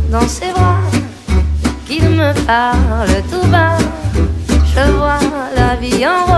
dans ses bras, qu'il me parle tout bas. Je vois la vie en rose.